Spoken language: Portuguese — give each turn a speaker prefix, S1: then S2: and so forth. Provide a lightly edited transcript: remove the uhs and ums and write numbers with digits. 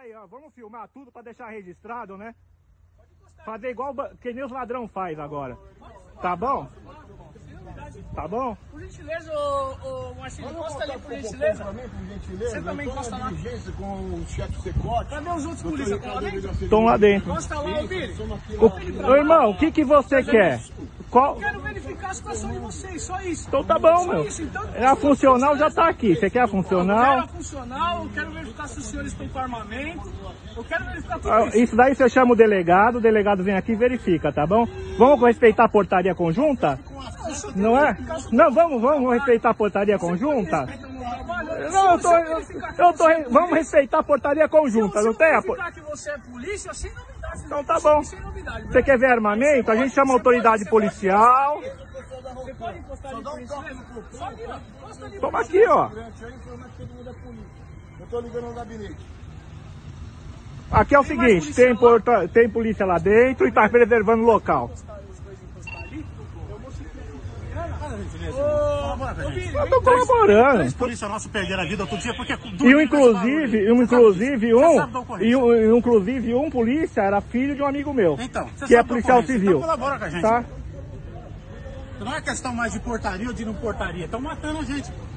S1: Aí, ó, vamos filmar tudo pra deixar registrado, né? Fazer igual que nem os ladrão faz agora. Tá bom? Tá bom?
S2: Por gentileza, ô Marcinho, encosta ali, por gentileza. Você também encosta lá.
S3: Com o chefe Secote.
S2: Cadê os outros polícias? Estão lá dentro?
S1: Estão lá dentro.
S2: Encosta lá, ô Billy.
S1: Ô irmão, o que você quer? Qual...
S2: Eu quero verificar a situação de vocês, só isso.
S1: Então tá bom, meu. A funcional já tá aqui. Você quer a
S2: Eu
S1: funcional?
S2: quero a funcional, eu quero verificar se os senhores estão com armamento. Eu quero verificar tudo isso.
S1: Isso daí você chama o delegado vem aqui e verifica, tá bom? Vamos respeitar a portaria conjunta? Não é? Não, vamos respeitar a portaria conjunta? Não, vamos respeitar a portaria conjunta, não tem?
S2: Se que você é polícia, sem novidade.
S1: Então tá bom. Você quer ver armamento? A gente chama a autoridade policial.
S2: Você pode encostar ali, por gentileza? Só ali, ó. Encosta ali.
S1: Toma aqui, ó.
S3: Eu tô ligando no gabinete.
S1: Aqui é o seguinte, tem polícia lá dentro e tá preservando o local. Eu tô colaborando.
S4: 3 polícias nossos perderam a vida outro dia porque...
S1: Inclusive um polícia era filho de um amigo meu,
S4: então,
S1: que é policial civil.
S4: Então colabora com a gente.
S1: Tá?
S4: Não é questão mais de portaria ou de não portaria. Estão matando a gente.